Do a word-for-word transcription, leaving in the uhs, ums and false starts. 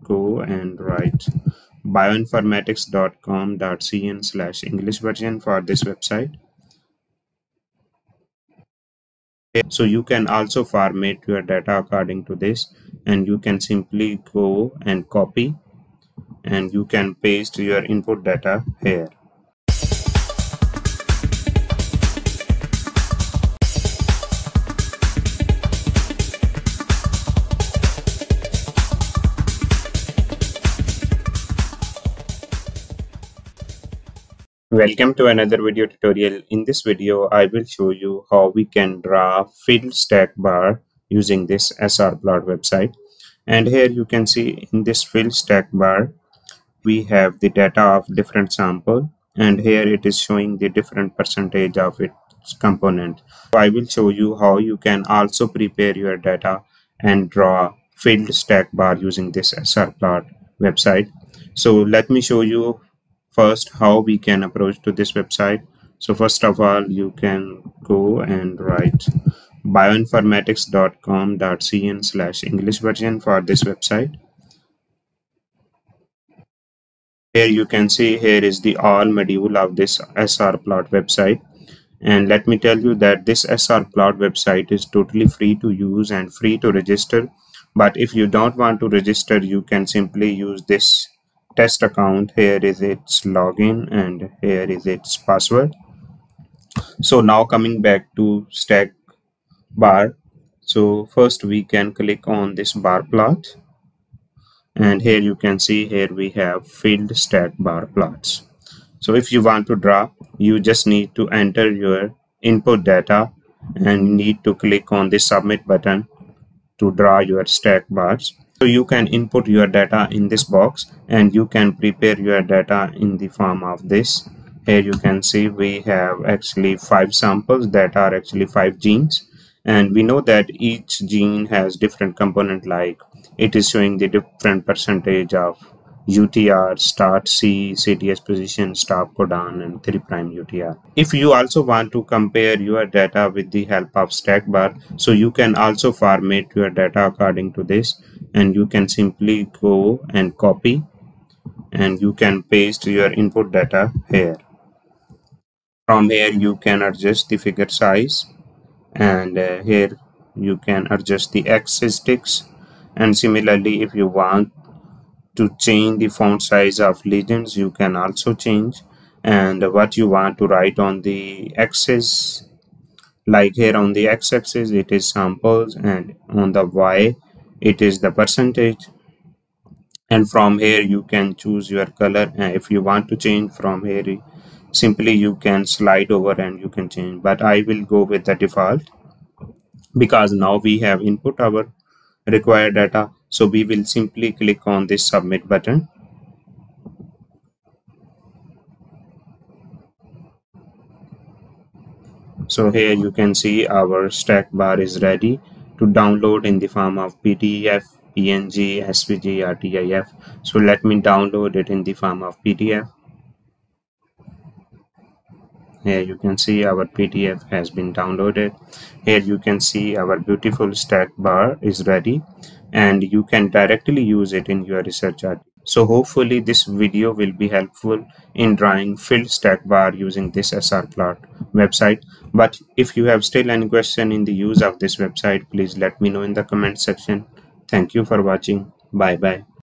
go and write bioinformatics dot com dot c n slash English version for this website. So you can also format your data according to this, and you can simply go and copy and you can paste your input data here. Welcome to another video tutorial. In this video, I will show you how we can draw field stack bar using this S R plot website. And here you can see in this field stack bar, we have the data of different sample, and here it is showing the different percentage of its component. So I will show you how you can also prepare your data and draw field stack bar using this S R plot website. So let me show you first how we can approach to this website. So first of all, you can go and write bioinformatics dot com dot c n slash English version for this website. Here you can see here is the all module of this S R plot website. And let me tell you that this S R plot website is totally free to use and free to register. But if you don't want to register, you can simply use this test account. Here is its login and here is its password. So now coming back to stack bar, so first we can click on this bar plot, and here you can see here we have field stack bar plots. So if you want to draw, you just need to enter your input data and need to click on the submit button to draw your stack bars. So you can input your data in this box and you can prepare your data in the form of this. Here you can see we have actually five samples that are actually five genes, and we know that each gene has different component, like it is showing the different percentage of U T R, start C, C T S position, stop codon, and three prime U T R. If you also want to compare your data with the help of stack bar, so you can also format your data according to this, and you can simply go and copy and you can paste your input data here. From here you can adjust the figure size, and uh, here you can adjust the axis sticks, and similarly if you want to change the font size of legends, you can also change, and what you want to write on the axis, like here on the x-axis it is samples and on the y it is the percentage. And from here you can choose your color, and if you want to change from here, simply you can slide over and you can change, but I will go with the default because now we have input our required data. So we will simply click on this submit button. So here you can see our stack bar is ready to download in the form of P D F, P N G, S V G, or T I F. So let me download it in the form of P D F. Here you can see our P D F has been downloaded. Here you can see our beautiful stack bar is ready, and you can directly use it in your research article. So hopefully this video will be helpful in drawing field stack bar using this S R plot website. But if you have still any question in the use of this website, please let me know in the comment section. Thank you for watching. Bye bye.